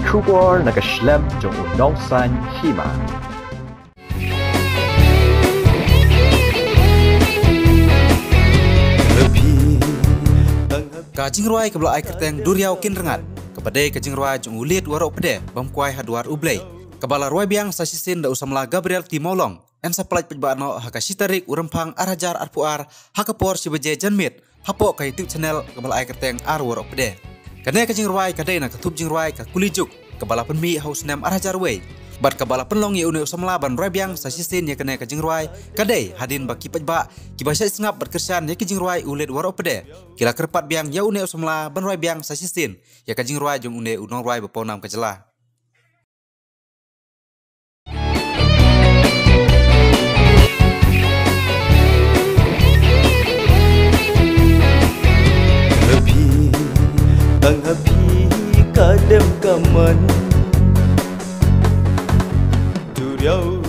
Kubor nakaslem jong unongsan hima. Kajing ruai kebelah air kerteng duriau kin rengat. Kepada kajing ruai jong ulit warok pede bamkuai haduar ublay. Kebala ruai biang sasisin da usamla Gabriel Timolong. En sapelaj pejbano hakasitarik urempang arajar arpuar hakapor sibaje janmit. Hapo ka YouTube channel kebala air kerteng ar warok pede. Kene kajing ruai kadai na katup jing ruai ka kulijuk. Kebala penmi haus nem arajar way. Bat kebala penlong ye une usamla ban ruai biang sasisin ye kene kajing ruai kadai hadin baki pejba kibasya singap berkersian ye kajing ruai ulit warok pede. Kila kerpat biang ya une usamla ban ruai biang sasisin ya kajing ruai jong une unong ruai beponam kejelah. Happy kadem kaman duriau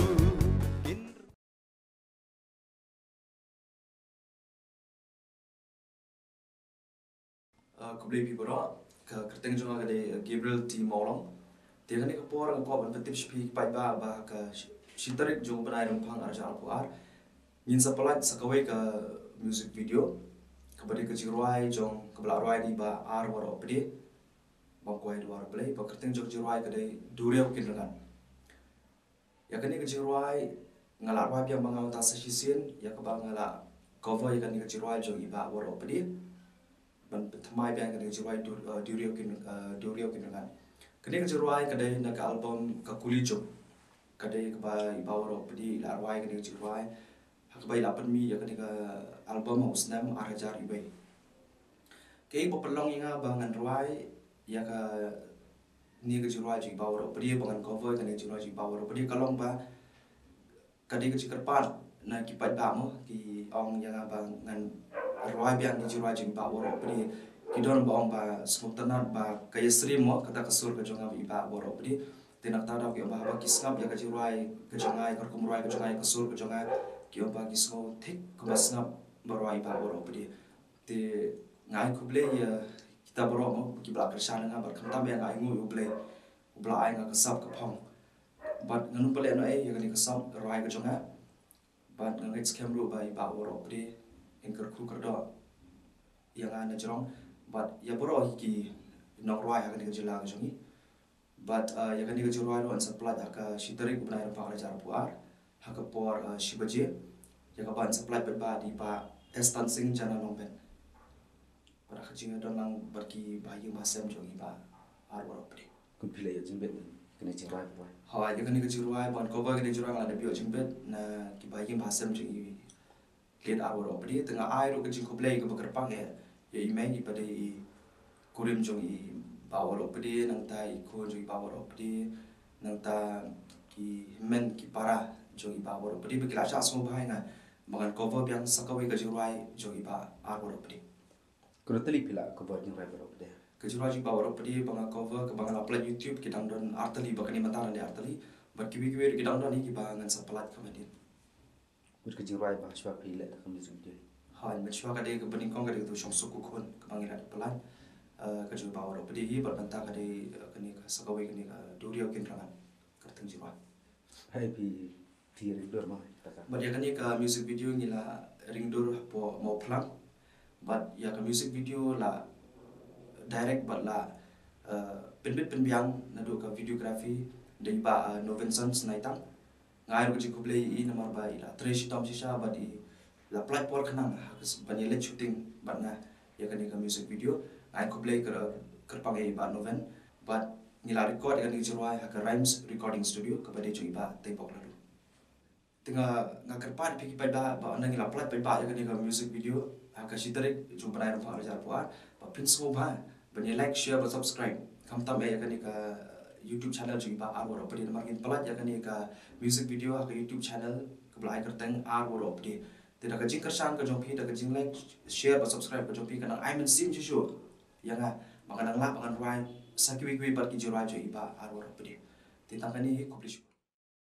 Kublai piboro ke kerteng jonga kade Gabriel Timolong dia kan kapor ko ban petip spi pai ba ke sitarik jong banai rempang arja alpuar min sapalat sakawai ke music video kepada ke jiruai jong ke belarwai di ba ar waro pede bangkuai dua play ba kerteng jong jiruai kade duriau kin dengan ya kan ke jiruai ngalarwai biang bangaw ta sasisin ya ke bang ngala cover ya kan ke jiruai jong iba waro pede ban thamai biang kade jiruai duriau kin dengan kene ke jiruai kade na ka album ka kulijo kade ke ba iba waro pede larwai kade jiruai hakbai lapan mi ya kade ka album usnam arajar ibai ke popelong inga bangan ruai ya ka ni ke jiruai ji bawro pedi bangan cover kane jiruai ji bawro pedi kalong ba kade ke cikerpat na ki pat ba mo ki ong yang bangan ruai biang ni jiruai ji bawro pedi ki don ba ong ba smok tanat ba kaya stream mo kata kesur ke jonga ba bawro pedi tenak tada ki ba ki snap ya ke jiruai ke jonga ke kumruai ke jonga kesur ke jonga ki ba ki smo thik ke snap baruai ba bawro pedi te ngai kuble ya kita boro mo ki bla kersan nga bar kham ya ngai ngu uble ubla ai nga kasap ka phong bat nganu pale no ya kani kasap rai ka jonga bat ngai scam ru bai ba boro pedi engker khu kerdo yang ana jrong bat ya boro ki nong rai kani ka jila ka jongi bat ya kani ka juroi ro an supply ka shitari ku nai pa jar puar ha ka por shibaje ya ka ban supply ba di ba estancing jana nongben para kacing don lang berki bayi masam jongi ba arwaro pedi Kun pilih ya jimbet kena jiruai boy. ha ya kani kejiruai ban cover kani jiruai ngala bio jimbet na ki bayi masam jongi lihat arwaro pedi tengah air ro kacing kublai ke bekerpang ya imai pada kurim jongi bawaro pedi nang ta ikon jongi bawaro pedi nang ta ki men ki para jongi bawaro pedi bekila sha semua bahai nga bangan cover biang sakawai kejiruai jongi ba arwaro pedi Kuna telik pila ko buat jiruai warok pede. kejuruai ji bawaro pedi banga cover ke banga upload YouTube kita don artali bakani mataran di artali berkiwi-kiwi kita don ni ki bangan sapalat kemudian Bud ke jiruai bah shwa pila ta kami sudi. ha menchwa kade ke bening kong kade tu shong suku kun ke bangiran pelan kejuruai bawaro pedi hi berbantah kade kini sakawai kini duriau kin rangan kerteng jiruai Hai pi tiar dor mah kata. but ya kani ke music video ngila ringdur po mau pelang but ya ke music video la direct but la penbiang nadu ka videography dari ba Novenson Snaitang ngai ro ji kublai I nomor ba ila tresh tom sisa ba di la platform kanang banyak let shooting but na ya kan ka music video ngai kublai kerpang ba Noven but nila record kan jiruai ka rhymes recording studio kepada jo ba tepok lalu tengah ngakerpat piki pada ba nang ila plat ba ya kan ka music video ka shitarik jo banai ro fa jar puar ba pin so ba banyak like share dan subscribe kam tam ya kan ka YouTube channel jo ba arwaro pedi margin pelat ya kan ka music video ka YouTube channel ke belai kerteng arwaro pedi tidak ka jing kersan ka jompi da ka jing like share dan subscribe ka jompi kana I mean sim ju ya nga makanang la bangan rai sakiwi-kiwi bat ki jirai jo ba arwaro pedi tentang kan ni publish